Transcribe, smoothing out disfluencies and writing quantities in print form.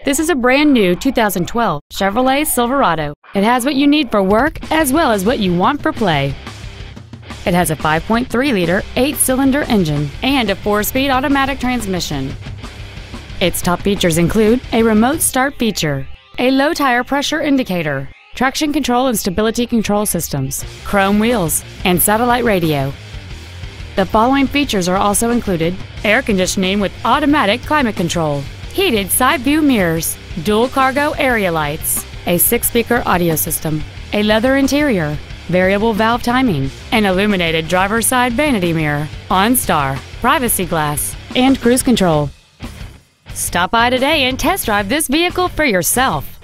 This is a brand new 2012 Chevrolet Silverado. It has what you need for work as well as what you want for play. It has a 5.3-liter, 8-cylinder engine and a 4-speed automatic transmission. Its top features include a remote start feature, a low tire pressure indicator, traction control and stability control systems, chrome wheels, and satellite radio. The following features are also included: air conditioning with automatic climate control, heated side view mirrors, dual cargo area lights, a 6-speaker audio system, a leather interior, variable valve timing, an illuminated driver's side vanity mirror, OnStar, privacy glass, and cruise control. Stop by today and test drive this vehicle for yourself.